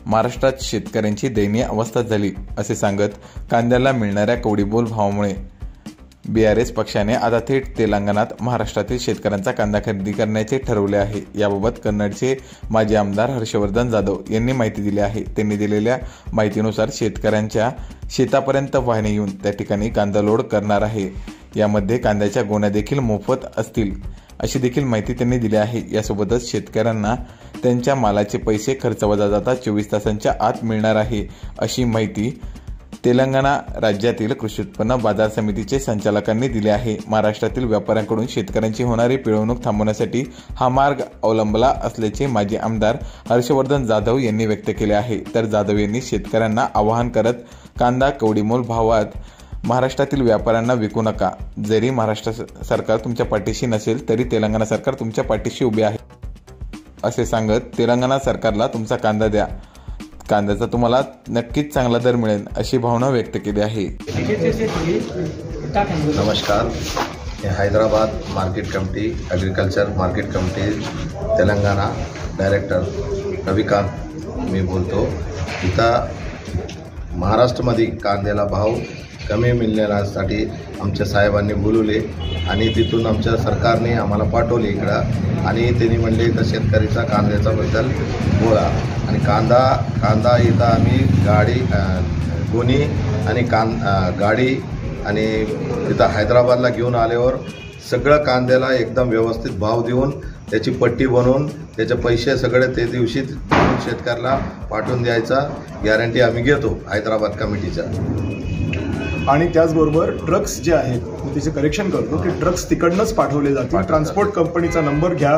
महाराष्ट्रात शेतकऱ्यांची दयनीय अवस्था झाली असे सांगत कांद्याला मिळणाऱ्या कवडीमोल भावामुळे बीआरएस पक्षाने आता थेट तेलंगणात महाराष्ट्रातील शेतकऱ्यांचा कांदा खरेदी करण्याचे ठरवले आहे। याबाबत कन्नडचे माजी आमदार हर्षवर्धन जाधव यांनी माहिती दिली आहे। त्यांनी दिलेल्या माहितीनुसार शेतकऱ्यांच्या शेतापर्यंत वाहने येऊन त्या ठिकाणी कांदा लोड करणार आहे। यामध्ये कांद्याच्या गोण्या देखील मोफत असतील अशी देखील माहिती त्यांनी दिली आहे। यासोबतच शेतकऱ्यांना त्यांच्या मालाचे पैसे खर्च वजा जाता 24 तासांच्या आत मिळणार आहे अशी माहिती तेलंगणा राज्यातील कृषी उत्पन्न बाजार समितीचे संचालकांनी दिले आहे। महाराष्ट्रातील व्यापाऱ्यांकडून शेतकऱ्यांची होणारी पिळवणूक थांबवण्यासाठी हा मार्ग अवलंबला असल्याचे माजी आमदार हर्षवर्धन जाधव यांनी व्यक्त केले आहे। तर जाधव यांनी शेतकऱ्यांना आवाहन करत कांदा कवडीमोल भावात महाराष्ट्रातील व्यापाऱ्यांना विकू नका। जरी महाराष्ट्र सरकार तुमच्या पाठीशी नसेल तरी तेलंगणा सरकार तुमच्या पाठीशी उभे आहे असे सांगत तेलंगणा सरकारला तुमचा कांदा द्या, कांद्याचा तुम्हाला नक्कीच चांगला दर मिळेल अशी भावना व्यक्त केली आहे। नमस्कार, Hyderabad market committee agriculture market committee Telangana director Ravikant मी बोलतो। इथं महाराष्ट्रामध्ये कांद्याला भाव कमी मिळण्यासाठी आमच्या साहेबांनी बोलवले आणि तिथून आमच्या सरकारने आम्हाला पाठवले इकडं आणि त्यांनी म्हणले तर शेतकरीचा कांद्याचा बद्दल बोला आणि कांदा इथं आम्ही गाडी गोणी आणि गाडी आणि इथं हैदराबादला घेऊन आल्यावर सगळं कांद्याला एकदम व्यवस्थित भाव देऊन त्याची पट्टी बनवून त्याचे पैसे सगळे ते दिवशी शेतकऱ्याला पाठवून द्यायचा गॅरंटी आम्ही घेतो हैदराबाद कमिटीचा। आणि त्याचबरोबर ट्रक्स जे आहेत मी त्याचे करेक्शन करतो की ट्रक्स तिकडनंच पाठवले जातील। ट्रान्सपोर्ट कंपनीचा नंबर घ्या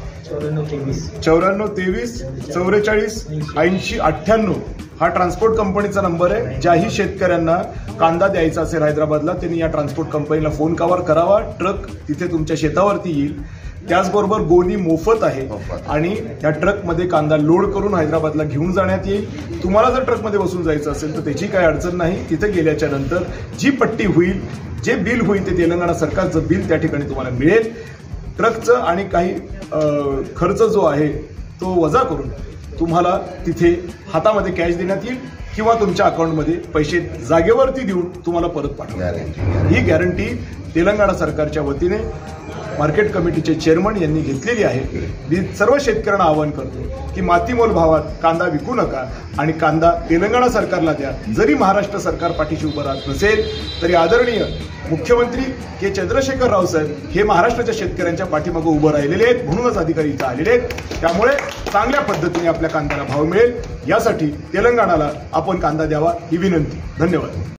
9423 44 80 98 हा ट्रान्सपोर्ट कंपनीचा नंबर आहे। ज्याही शेतकऱ्यांना कांदा द्यायचा असेल हैदराबादला त्यांनी या ट्रान्सपोर्ट कंपनीला फोन करावा। ट्रक तिथे तुमच्या शेतावरती येईल। त्याचबरोबर गोणी मोफत आहे आणि या ट्रकमध्ये कांदा लोड करून हैदराबादला घेऊन जाण्यात येईल। तुम्हाला जर ट्रकमध्ये बसून जायचं असेल तर त्याची काही अडचण नाही। तिथे गेल्याच्या नंतर जी पट्टी होईल, जे बिल होईल ते तेलंगणा सरकारचं बिल त्या ठिकाणी तुम्हाला मिळेल। ट्रकचं आणि काही खर्च जो आहे तो वजा करून तुम्हाला तिथे हातामध्ये कॅश देण्यात येईल किंवा तुमच्या अकाउंटमध्ये पैसे जागेवरती देऊन तुम्हाला परत पाठवण्यात। ही गॅरंटी तेलंगणा सरकारच्या वतीने मार्केट कमिटीचे चेअरमन यांनी घेतलेली आहे। मी सर्व शेतकऱ्यांना आवाहन करतो की मातीमोल भावात कांदा विकू नका आणि कांदा तेलंगणा सरकारला द्या। जरी महाराष्ट्र सरकार पाठीशी उभं राहत नसेल तरी आदरणीय मुख्यमंत्री के चंद्रशेखर राव साहेब हे महाराष्ट्राच्या शेतकऱ्यांच्या पाठीमागे उभं राहिलेले आहेत, म्हणूनच अधिकारी इथं आलेले आहेत। त्यामुळे चांगल्या पद्धतीने आपल्या कांद्याला भाव मिळेल यासाठी तेलंगणाला आपण कांदा द्यावा ही विनंती। धन्यवाद।